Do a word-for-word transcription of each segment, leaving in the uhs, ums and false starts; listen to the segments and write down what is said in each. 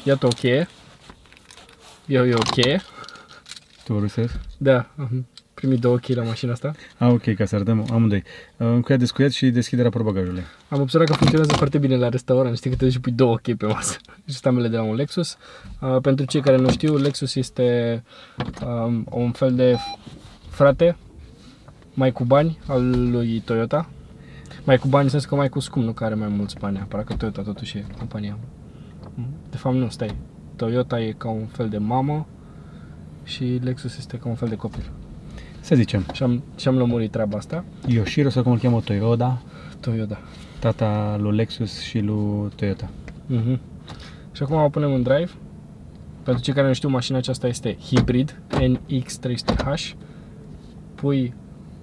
Iată o cheie. Eu e o cheie. Tu rusesc? Da, am primit două cheii la mașina asta. Ah, ok, ca să arătăm amândoi. Încuiat, descuiat și deschiderea portbagajului. Am observat că funcționează foarte bine la restaurant. Știi că te duci și pui două chei pe masă. Și stamele de la un Lexus. Uh, pentru cei care nu știu, Lexus este um, un fel de frate mai cu bani al lui Toyota. Mai cu bani în sensul că mai cu scump, nu că are mai mulți bani. Neapărat că Toyota totuși e compania. De fapt nu, stai. Toyota e ca un fel de mamă și Lexus este ca un fel de copil. Să zicem. Și am, și am lămurit treaba asta. Yoshiro, sau cum îl cheamă, Toyota. Toyota. Tata lui Lexus și lui Toyota. Uh-huh. Și acum o punem în drive. Pentru cei care nu știu, mașina aceasta este hibrid N X trei sute H. Pui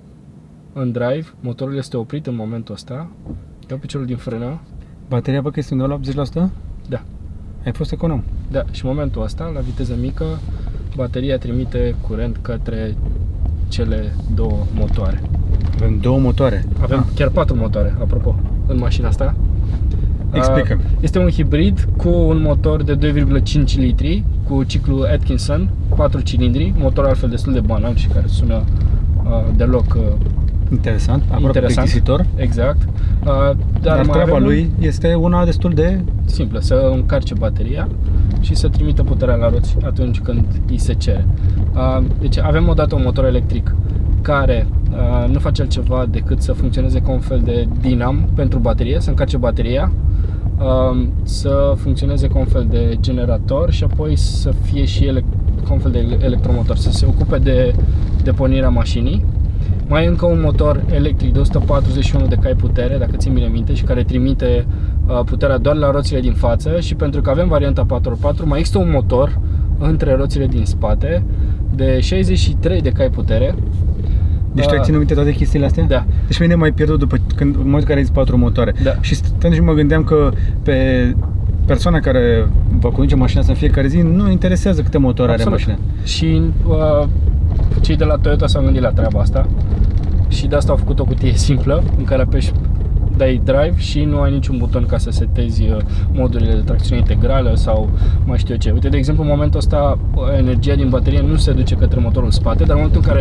în drive, motorul este oprit în momentul ăsta. Iau piciorul din frână. Bateria pe că este undeva la optzeci la sută? Da. Ai fost econom. Da, și în momentul ăsta, la viteză mică, bateria trimite curent către cele două motoare. Avem două motoare. Avem ah. chiar patru motoare, apropo, în mașina asta. Explică-mi. Este un hibrid cu un motor de doi virgulă cinci litri, cu ciclu Atkinson, patru cilindri, motor altfel destul de banal și care sună uh, deloc uh, interesant, aproape plictisitor. Exact. Uh, dar dar treaba lui este una destul de simplă, să încarce bateria și să trimită puterea la roți atunci când îi se cere. Uh, deci avem odată un motor electric care uh, nu face altceva decât să funcționeze ca un fel de dinam pentru baterie, să încarce bateria, uh, să funcționeze ca un fel de generator și apoi să fie și ele ca un fel de electromotor, să se ocupe de deponirea mașinii. Mai e încă un motor electric de o sută patruzeci și unu de cai putere, dacă țin bine minte, și care trimite uh, puterea doar la roțile din față, și pentru că avem varianta patru ori patru, mai există un motor între roțile din spate de șaizeci și trei de cai putere. Deci tu ai ținut minte toate chestiile astea? Da. Deci mine mai pierdut după când, în momentul în care ai zis patru motoare. Da. Și stăteam și mă gândeam că pe persoana care va conduce mașina asta în fiecare zi nu interesează câte motoare are mașina. Și uh, cei de la Toyota s-au gândit la treaba asta și de asta au făcut o cutie simplă în care apeși, dai drive și nu ai niciun buton ca să setezi modurile de tracțiune integrală sau mai știu eu ce. Uite, de exemplu, în momentul ăsta energia din baterie nu se duce către motorul spate, dar în momentul în care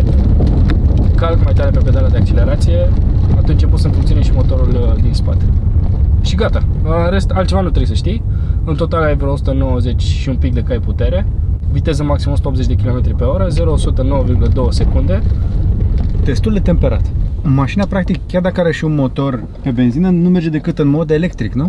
calc mai tare pe pedala de accelerație, atunci e pus în funcțiune și motorul din spate. Și gata. În rest, altceva nu trebuie să știi. În total ai vreo o sută nouăzeci și un pic de cai putere, viteză maximă o sută optzeci de kilometri pe oră, zero la o sută nouă virgulă doi secunde. Destul de temperat. Mașina, practic, chiar dacă are și un motor pe benzină, nu merge decât în mod electric, nu?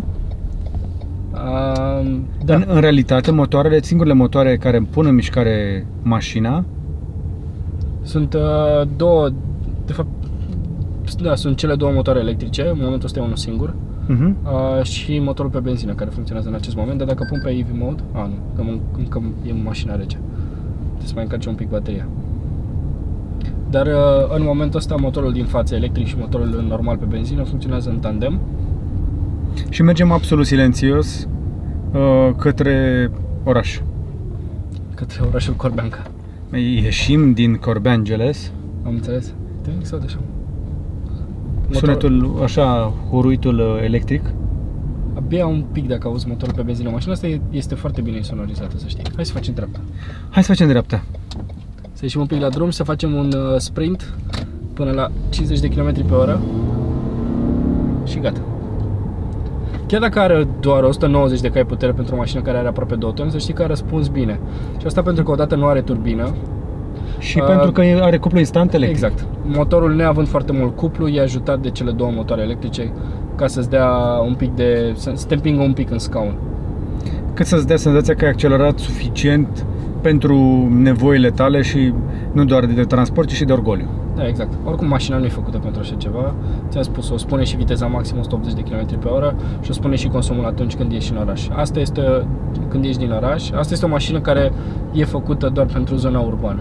Uh, da. în, în realitate, motoarele, singurele motoare care pun în mișcare mașina sunt uh, două, de fapt, da, sunt cele două motoare electrice, în momentul ăsta e unul singur. Uh-huh. uh, și motorul pe benzină care funcționează în acest moment, dar dacă pun pe E V mode, a, nu, că încă e mașina rece, trebuie să mai încarce un pic bateria. Dar uh, în momentul ăsta motorul din față electric și motorul normal pe benzină funcționează în tandem. Și mergem absolut silențios uh, către oraș. Către orașul Corbeanca. Ieșim din Corbeangeles. Am înțeles. Te mic sau de așa? Sunetul, așa, huruitul electric. Abia un pic dacă auzi motorul pe benzină. Mașina asta este foarte bine insonorizată, să știi. Hai să facem dreapta. Hai să facem dreapta. Să ieșim un pic la drum și să facem un sprint până la cincizeci de kilometri pe oră. Și gata. Chiar dacă are doar o sută nouăzeci de cai putere pentru o mașină care are aproape două tone, să știi că a răspuns bine. Și asta pentru că odată nu are turbină. Și uh, pentru că are cuplu instant electric. Exact. Motorul, neavând foarte mult cuplu, e ajutat de cele două motoare electrice ca să-ți dea un pic de... să te împingă un pic în scaun. Cât să-ți dea senzația că ai accelerat suficient pentru nevoile tale și nu doar de transport, ci și de orgoliu. Da, exact. Oricum mașina nu e făcută pentru așa ceva. Ți-am spus, o spune și viteza maximă o sută optzeci de kilometri pe oră și o spune și consumul atunci când ieși în oraș. Asta este când ieși din oraș. Asta este o mașină care e făcută doar pentru zona urbană.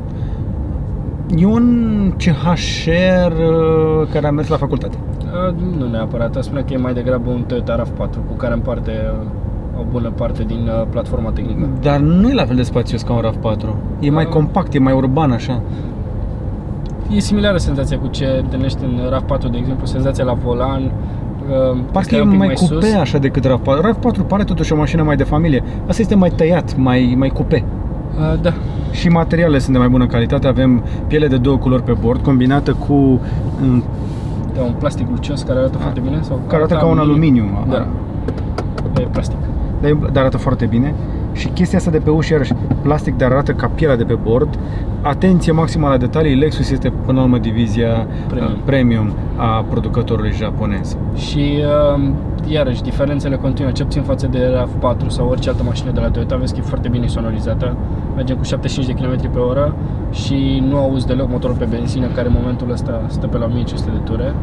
E un C H R care a mers la facultate. Nu neapărat, spune că e mai degrabă un Toyota RAV patru cu care împarte o bună parte din platforma tehnică. Dar nu e la fel de spațios ca un RAV patru. E mai compact, e mai urban așa. E similară senzația cu ce întâlnești în RAV patru, de exemplu, senzația la volan Parcă e mai, mai cupe sus. Așa decât RAV patru. RAV patru pare totuși o mașină mai de familie. Asta este mai tăiat, mai, mai cupe. Uh, da. Și materialele sunt de mai bună calitate. Avem piele de două culori pe bord, combinată cu um, da, un plastic lucios care arată a, foarte bine. Sau care arată ca un aluminiu. Da. E plastic. Dar arată foarte bine. Și chestia asta de pe uși, iarăși, plastic, dar arată ca pielea de pe bord. Atenție maximă la detalii. Lexus este până la urmă divizia premium, uh, premium a producătorului japonez. Și uh, iarăși, diferențele continuă, ce puțin față de RAV patru sau orice altă mașină de la Toyota. Vezi că e foarte bine sonorizată. Mergem cu șaptezeci și cinci de kilometri pe oră și nu auzi deloc motorul pe benzină, care în momentul ăsta stă pe la o mie cinci sute de ture.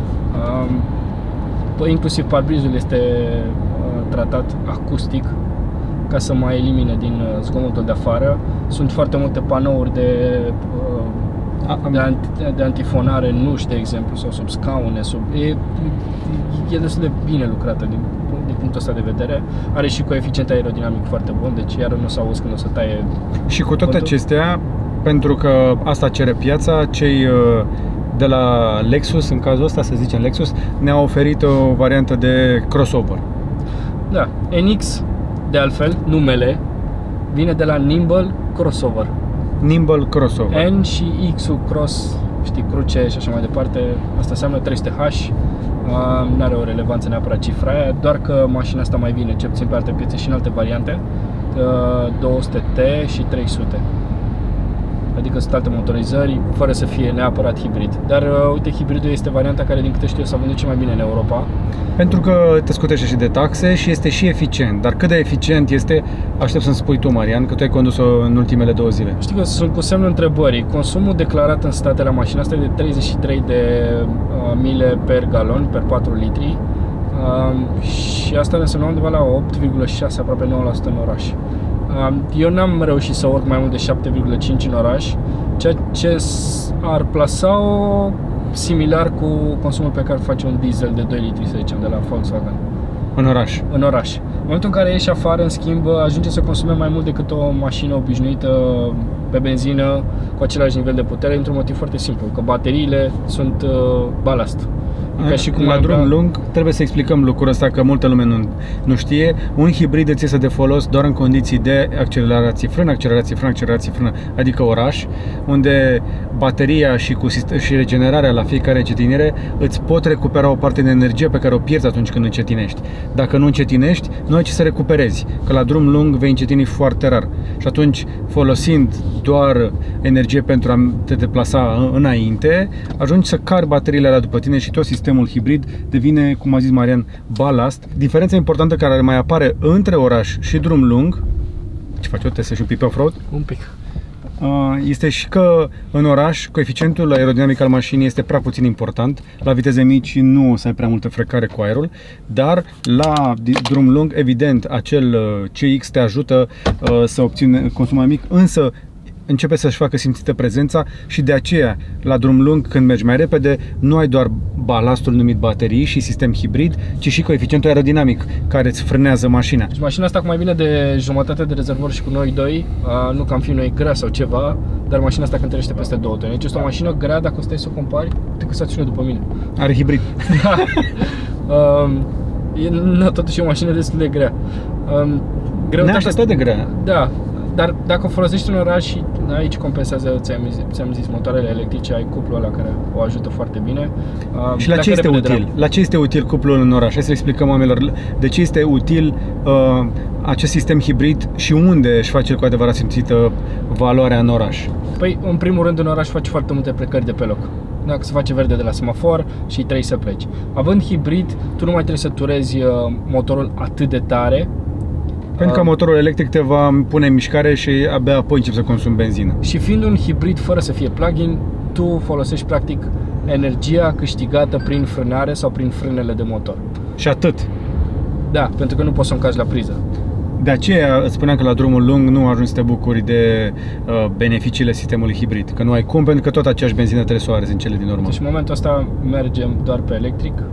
Uh, inclusiv parbrizul este uh, tratat acustic, ca să mai elimine din zgomotul de afară. Sunt foarte multe panouri de, de, anti, de antifonare, nuși, de exemplu, sau sub scaune. Sub, e, e destul de bine lucrată din, din punctul ăsta de vedere. Are și coeficient aerodinamic foarte bun, deci iar nu s-a auzit când o să taie. Și cu toate vântul. Acestea, pentru că asta cere piața, cei de la Lexus, în cazul ăsta, să zicem Lexus, ne-au oferit o variantă de crossover. Da, N X, de altfel, numele vine de la Nimble Crossover. Nimble Crossover. N și X-ul Cross, știi, cruce și așa mai departe. Asta înseamnă trei sute H. Uh, nu are o relevanță neapărat cifra aia, doar că mașina asta mai vine, cel puțin pe alte piețe și în alte variante. Uh, două sute T și trei sute. Adică sunt alte motorizări, fără să fie neapărat hibrid. Dar, uh, uite, hibridul este varianta care, din câte știu eu, s-a vândut cel mai bine în Europa. Pentru că te scutește și de taxe și este și eficient. Dar cât de eficient este, aștept să-mi spui tu, Marian, că tu ai condus-o în ultimele două zile. Știi că sunt cu semnul întrebării. Consumul declarat în state la mașina asta e de treizeci și trei de uh, mile per galon, per patru litri. Uh, și asta ne înseamnă undeva la opt virgulă șase, aproape nouă la sută în oraș. Eu n-am reușit să urc mai mult de șapte virgulă cinci în oraș, ceea ce ar plasa-o similar cu consumul pe care face un diesel de doi litri, să zicem, de la Volkswagen. În oraș? În oraș. În momentul în care ieși afară, în schimb, ajunge să consume mai mult decât o mașină obișnuită pe benzină cu același nivel de putere, într-un motiv foarte simplu, că bateriile sunt uh, balast. Ca și cum la drum lung, trebuie să explicăm lucrul ăsta, că multă lume nu, nu știe. Un hibrid îți este de folos doar în condiții de accelerație frână, accelerație frână, accelerație frână, adică oraș, unde bateria și, cu, și regenerarea la fiecare încetinire îți pot recupera o parte de energie pe care o pierzi atunci când încetinești. Dacă nu încetinești, nu ai ce să recuperezi, că la drum lung vei încetini foarte rar. Și atunci, folosind doar energie pentru a te deplasa înainte, ajungi să cari bateriile alea după tine și tot sistemul hibrid devine, cum a zis Marian, balast. Diferența importantă care mai apare între oraș și drum lung, ce faci, o te să și un pic pe off-road? Un pic. Este și că în oraș coeficientul aerodinamic al mașinii este prea puțin important. La viteze mici nu o să ai prea multă frecare cu aerul, dar la drum lung, evident, acel C X te ajută să obții consum mai mic, însă începe să-și facă simțită prezența și de aceea, la drum lung, când mergi mai repede, nu ai doar balastul numit baterii și sistem hibrid, ci și coeficientul aerodinamic care îți frânează mașina. Deci mașina asta cu mai bine de jumătate de rezervor și cu noi doi, nu că am fi noi grea sau ceva, dar mașina asta cântărește peste două tone. Deci este o mașină grea, dacă stai să o compari, te căsați după mine. Are hibrid. Da. um, e, nu, totuși e o mașină destul de grea. Um, Neașteptat de grea. Da. Dar dacă o folosești în oraș și aici compensează, ți-am zis, ți-am zis, motoarele electrice, ai cuplul ăla care o ajută foarte bine. Și la ce este util? La ce este util cuplul în oraș? Hai să explicăm oamenilor de ce este util uh, acest sistem hibrid și unde își face cu adevărat simțită valoarea în oraș. Păi, în primul rând, în oraș faci foarte multe plecări de pe loc. Dacă se face verde de la semafor și trebuie să pleci. Având hibrid, tu nu mai trebuie să turezi motorul atât de tare. Pentru că motorul electric te va pune în mișcare și abia apoi începi să consumi benzină. Și fiind un hibrid fără să fie plug-in, tu folosești practic energia câștigată prin frânare sau prin frânele de motor. Și atât. Da, pentru că nu poți să o încarci la priză. De aceea îți spuneam că la drumul lung nu ajungi să te bucuri de uh, beneficiile sistemului hibrid. Că nu ai cum, pentru că tot aceeași benzină trebuie să o arzi în cele din urmă. Deci în momentul ăsta mergem doar pe electric.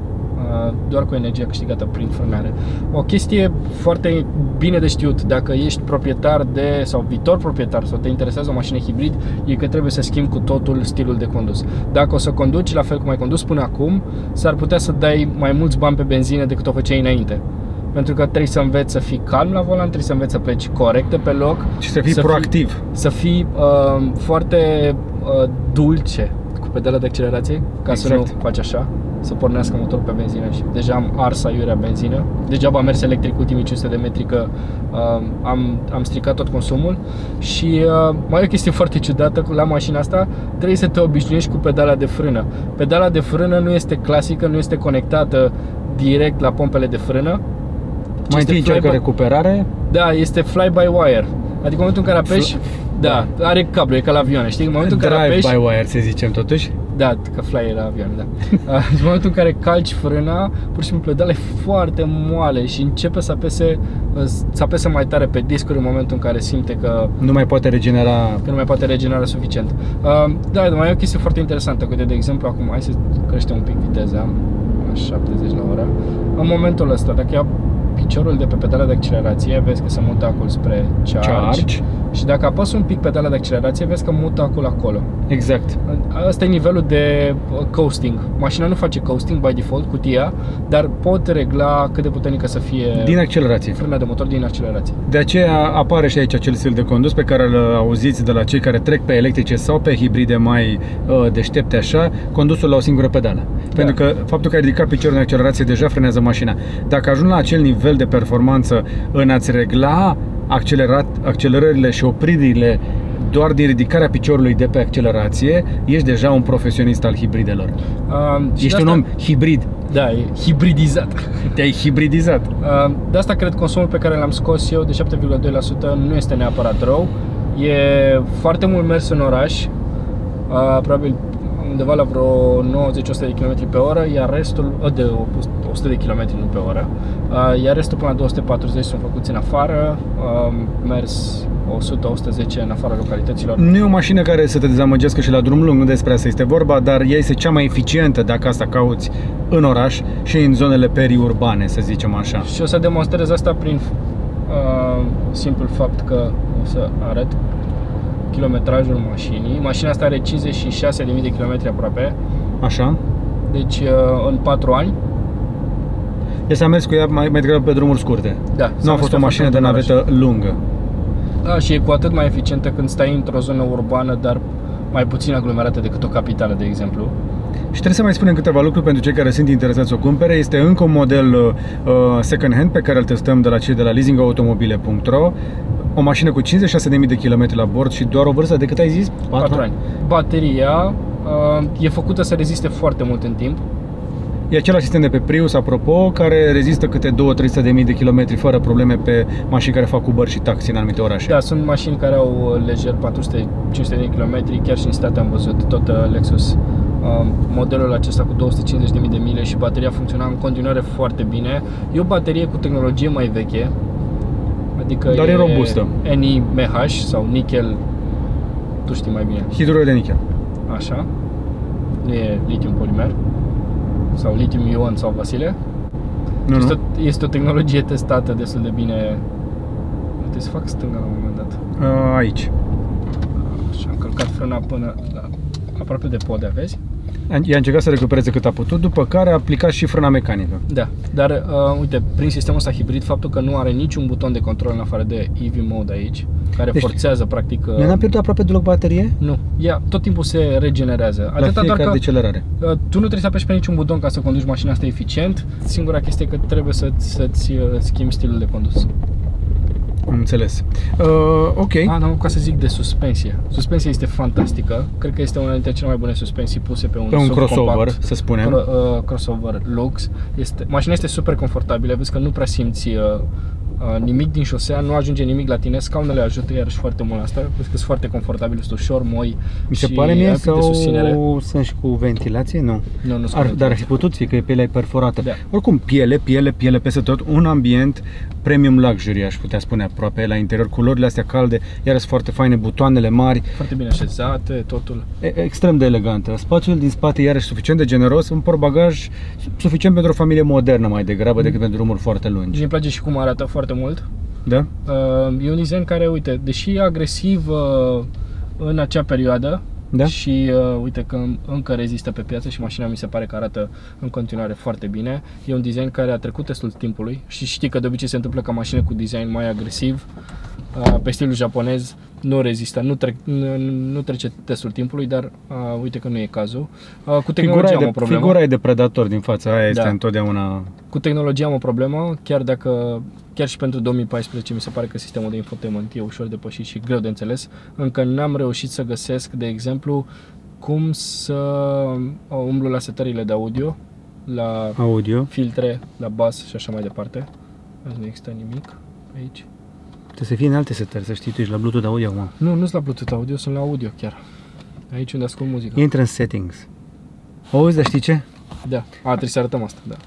doar cu energia câștigată prin frânare. O chestie foarte bine de știut dacă ești proprietar de sau viitor proprietar sau te interesează o mașină hibrid, e că trebuie să schimbi cu totul stilul de condus. Dacă o să conduci la fel cum ai condus până acum, s-ar putea să dai mai mulți bani pe benzină decât o făceai înainte. Pentru că trebuie să înveți să fii calm la volan, trebuie să înveți să pleci corect pe loc și să fii să proactiv. Fii, să fii uh, foarte uh, dulce cu pedala de accelerație, ca exact. Să nu faci așa, să pornească motorul pe benzină și deja am ars aiurea benzină. Degeaba am mers electric ultimii cinci sute de metri că uh, am, am stricat tot consumul. Și uh, mai e o chestie foarte ciudată la mașina asta, trebuie să te obișnuiești cu pedala de frână. Pedala de frână nu este clasică, nu este conectată direct la pompele de frână. Mai întâi încearcă recuperare. Da, este fly-by-wire. Adică în momentul în care apeși, da, are cablu, e ca la avioane, știi? În momentul în care apeși, drive-by-wire, să zicem totuși. Da, că fly e la avioane, da. În momentul în care calci frâna, pur și simplu pedala e foarte moale și începe să apese, să apese mai tare pe discuri în momentul în care simte că nu mai poate regenera, că nu mai poate regenera suficient. Da, mai e o chestie foarte interesantă, că de exemplu acum, hai să creștem un pic viteza, la șaptezeci la oră. În momentul ăsta, dacă ia piciorul de pe pedala de accelerație, vezi că se mută acolo spre charge, charge. Și dacă apăs un pic pedala de accelerație, vezi că mută acolo acolo. Exact. Asta e nivelul de coasting. Mașina nu face coasting by default, cutia, dar pot regla cât de puternică să fie din accelerație. Frâna de motor din accelerație. De aceea apare și aici acel stil de condus pe care îl auziți de la cei care trec pe electrice sau pe hibride mai uh, deștepte așa, condusul la o singură pedală. Da. Pentru că faptul că ai ridicat piciorul în accelerație deja frenează mașina. Dacă ajungi la acel nivel de performanță în a-ți regla accelerat, accelerările și opririle doar din ridicarea piciorului de pe accelerație, ești deja un profesionist al hibridelor. Uh, ești un om hibrid. Da, e hibridizat. Te-ai hibridizat. Uh, de asta cred consumul pe care l-am scos eu de șapte virgulă doi la sută nu este neapărat rău. E foarte mult mers în oraș, uh, probabil undeva la vreo nouăzeci la o sută de kilometri pe oră, iar restul, de o sută de kilometri, nu pe oră, iar restul până la două sute patruzeci sunt făcuți în afară, mers o sută la o sută zece în afara localităților. Nu e o mașină care să te dezamăgească și la drum lung, nu despre asta este vorba, dar ea este cea mai eficientă dacă asta cauți în oraș și în zonele periurbane, să zicem așa. Și o să demonstrez asta prin uh, simplul fapt că o să arăt kilometrajul mașinii. Mașina asta are cincizeci și șase de mii de kilometri aproape. Așa. Deci în patru ani. Deci s-a mers cu ea mai, mai degrabă pe drumuri scurte. Da. Nu a fost o mașină de navetă lungă. Da, și e cu atât mai eficientă când stai într-o zonă urbană, dar mai puțin aglomerată decât o capitală, de exemplu. Și trebuie să mai spunem câteva lucruri pentru cei care sunt interesați să o cumpere. Este încă un model uh, second hand pe care îl testăm de la cei de la leasing automobile punct ro. O mașină cu cincizeci și șase de mii de kilometri la bord și doar o vârstă de cât ai zis? patru ani. Bateria uh, e făcută să reziste foarte mult în timp. E același sistem de pe Prius, apropo, care rezistă câte două sute trei sute de mii de kilometri fără probleme pe mașini care fac Uber și taxi în anumite orașe. Da, sunt mașini care au lejer patru sute cinci sute de kilometri, chiar și în state am văzut, tot Lexus. Uh, modelul acesta cu două sute cincizeci de mii de mile și bateria funcționa în continuare foarte bine. E o baterie cu tehnologie mai veche, adică dar e, e robustă. N I M H sau nickel, tu știi mai bine. Hidrură de nichel. Așa. Nu e litium polimer sau litium ion sau Vasile. Nu, este, nu. O, este o tehnologie testată destul de bine. Trebuie să fac stânga la un moment dat. A, aici. Și am călcat frâna până la, aproape de podea, vezi? I-a încercat să recupereze cât a putut, după care a aplicat și frâna mecanică. Da, dar uh, uite, prin sistemul ăsta hibrid, faptul că nu are niciun buton de control în afară de E V Mode aici, care deci, forțează practic... Uh, nu am pierdut aproape deloc baterie? Nu, ea tot timpul se regenerează. La Atâta doar că decelerare. Uh, tu nu trebuie să apeși pe niciun buton ca să conduci mașina asta eficient. Singura chestie e că trebuie să, să-ți uh, schimbi stilul de condus. Am înțeles. Uh, ok. Ah, n-am ca să zic de suspensie. Suspensia este fantastică. Cred că este una dintre cele mai bune suspensii puse pe un, pe un crossover, compact, să spunem. Cro uh, crossover Lux. Este, mașina este super confortabilă. Vezi că nu prea simți uh, uh, nimic din șosea, nu ajunge nimic la tine. Scaunele ajută iarăși foarte mult asta. Vezi că sunt foarte confortabile, sunt ușor, moi. Mi se pare mie sau sunt și cu ventilație? Nu. Nu, nu ar, dar ar fi putut fi că e pielea perforată. Da. Oricum, piele, piele, piele peste tot, un ambient premium luxury, aș putea spune aproape, la interior, culorile astea calde, iar sunt foarte faine, butoanele mari. Foarte bine așezate, totul. E, extrem de elegantă. Spațiul din spate iarăși suficient de generos, un portbagaj suficient pentru o familie modernă mai degrabă decât pentru drumuri foarte lungi. Mi-mi place și cum arată foarte mult. Da? Uh, e un design care, uite, deși e agresiv uh, în acea perioadă, da? Și uh, uite că încă rezistă pe piață și mașina mi se pare că arată în continuare foarte bine. E un design care a trecut testul timpului și știi că de obicei se întâmplă ca mașini cu design mai agresiv, uh, pe stilul japonez, nu rezistă, nu, trec, nu, nu trece testul timpului, dar uh, uite că nu e cazul. Uh, cu tehnologia figura am de, o problemă. Figura e de predator din fața, aia este da. întotdeauna... Cu tehnologia am o problemă, chiar dacă, chiar și pentru două mii paisprezece mi se pare că sistemul de infotainment e ușor depășit și greu de înțeles. Încă n-am reușit să găsesc, de exemplu, cum să umblu la setările de audio, la audio, filtre, la bass și așa mai departe. Azi nu există nimic aici. Trebuie să fie în alte setări, să știi, tu ești la Bluetooth audio acum. Nu, nu sunt la Bluetooth audio, sunt la audio chiar. Aici unde ascult muzică. Intră în settings. Auzi, dar știi ce? Da, a, trebuie să arătăm asta, da.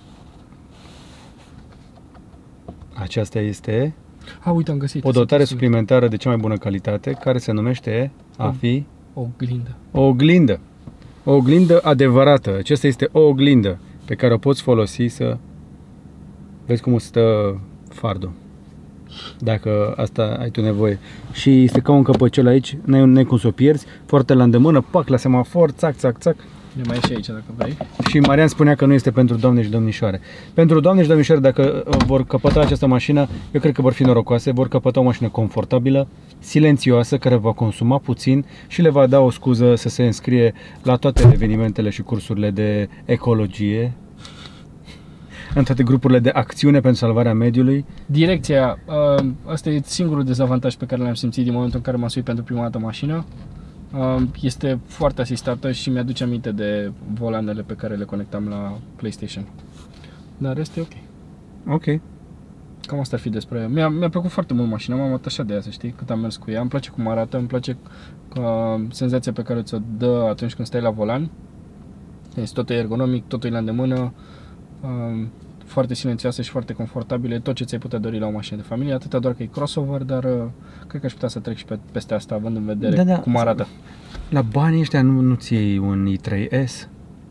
Aceasta este a, uite, am găsit, o dotare suplimentară de cea mai bună calitate, care se numește a fi o oglindă. O oglindă. O oglindă adevărată. Aceasta este o oglindă pe care o poți folosi să vezi cum stă fardul. Dacă asta ai tu nevoie. Și este ca un căpăcel aici, n-ai cum să o pierzi, foarte la îndemână, pac, la semafor, țac, țac, țac. Ne mai e și aici dacă vrei. Și Marian spunea că nu este pentru doamne și domnișoare. Pentru doamne și domnișoare, dacă vor căpăta această mașină, eu cred că vor fi norocoase, vor căpăta o mașină confortabilă, silențioasă, care va consuma puțin și le va da o scuză să se înscrie la toate evenimentele și cursurile de ecologie, în toate grupurile de acțiune pentru salvarea mediului. Direcția, ăsta e singurul dezavantaj pe care l-am simțit din momentul în care m-am suit pentru prima dată mașina. Este foarte asistată și mi-aduce aminte de volanele pe care le conectam la PlayStation. Dar rest e ok. Ok. Cam asta ar fi despre ea. Mi-a, mi-a plăcut foarte mult mașina, m-am atașat de ea, să știi, cât am mers cu ea. Îmi place cum arată, îmi place uh, senzația pe care ți-o dă atunci când stai la volan. Este totul ergonomic, totul e la îndemână, uh, foarte silențioasă și foarte confortabile, tot ce ți-ai putea dori la o mașină de familie, atâta doar că e crossover, dar uh, cred că aș putea să trec și pe, peste asta, având în vedere da, da. cum arată. La banii ăștia nu, nu-ți iei un i trei S?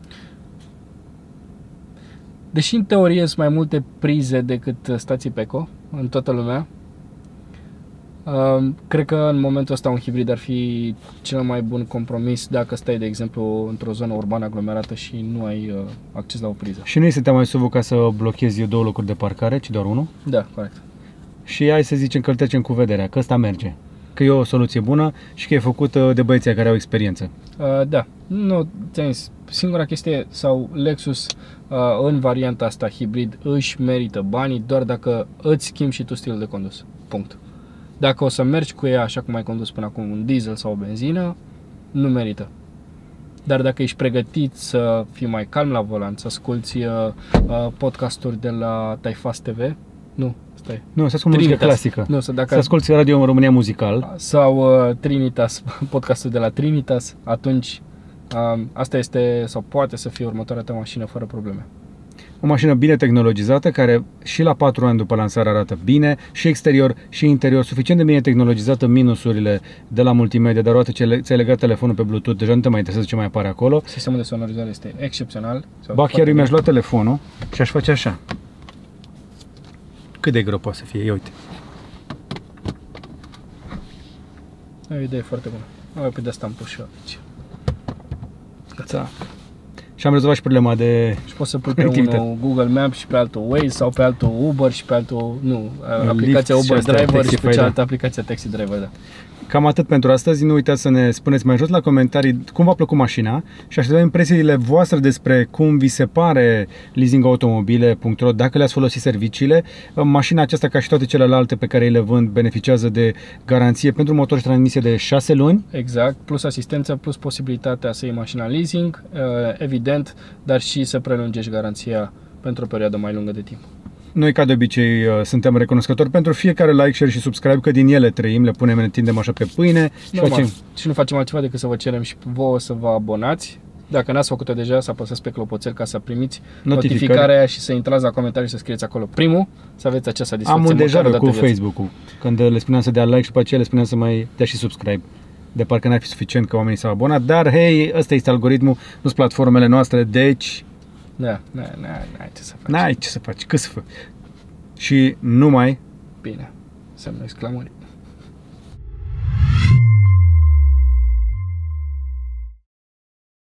Deși în teorie sunt mai multe prize decât stații Peco în toată lumea, uh, cred că în momentul ăsta un hibrid ar fi cel mai bun compromis dacă stai, de exemplu, într-o zonă urbană aglomerată și nu ai uh, acces la o priză. Și nu este teama mai suvă ca să blochezi eu două locuri de parcare, ci doar unul? Da, corect. Și hai să zicem că îl trecem cu vederea, că ăsta merge. Că e o soluție bună și că e făcută de băieții care au experiență. Uh, da, nu, ți-am zis, singura chestie, sau Lexus uh, în varianta asta hibrid își merită banii doar dacă îți schimbi și tu stilul de condus. Punct. Dacă o să mergi cu ea așa cum ai condus până acum, un diesel sau o benzină, nu merită. Dar dacă ești pregătit să fii mai calm la volan, să asculti uh, podcasturi de la Taifas T V, nu, stai. Nu, să asculti muzică clasică. Nu, să, dacă să asculti Radio în România Muzical. Sau uh, Trinitas, podcastul de la Trinitas, atunci uh, asta este, sau poate să fie următoarea ta mașină fără probleme. O mașină bine tehnologizată, care și la patru ani după lansare arată bine, și exterior și interior, suficient de bine tehnologizată, minusurile de la multimedia, dar odată ce ți-ai legat telefonul pe Bluetooth, deja nu te mai interesează ce mai apare acolo. Sistemul de sonorizare este excepțional. Ba, chiar eu mi-aș lua telefonul și aș face așa. Cât de greu poate să fie, ia uite. E o idee foarte bună. Pe de asta am pus și eu aici. Gata. Și am rezolvat și problema de și poți să pui pe unul Google Maps și pe altul Waze sau pe altul Uber și pe altul, nu, aplicația Uber Driver și pe cealaltă aplicația Taxi Driver, da. Cam atât pentru astăzi. Nu uitați să ne spuneți mai jos la comentarii cum v-a plăcut mașina și așteptăm impresiile voastre despre cum vi se pare leasing automobile punct ro, dacă le-ați folosit serviciile. Mașina aceasta, ca și toate celelalte pe care le vând, beneficiază de garanție pentru motor și transmisie de șase luni. Exact, plus asistență, plus posibilitatea să iei mașina leasing, evident, dar și să prelungești garanția pentru o perioadă mai lungă de timp. Noi, ca de obicei, suntem recunoscători pentru fiecare like, share și subscribe, că din ele trăim, le punem, ne tindem așa pe pâine și, facem... și nu facem altceva decât să vă cerem și vouă să vă abonați Dacă n-ați făcut-o deja, să apăsați pe clopoțel ca să primiți Notificări. notificarea și să intrați la comentarii și să scrieți acolo primul, să aveți acea satisfacție. Am un deja măcar o cu dată în viață. Facebook-ul, când le spuneam să dea like și pe aceea le spuneam să mai dea și subscribe. De parcă n-ar fi suficient că oamenii s-au abonat, dar hei, ăsta este algoritmul, nu sunt platformele noastre, deci Da, n-ai, n-ai, n-ai ce să faci. n-ai ce să faci, cât să faci. Și numai Bine, semnul exclamării.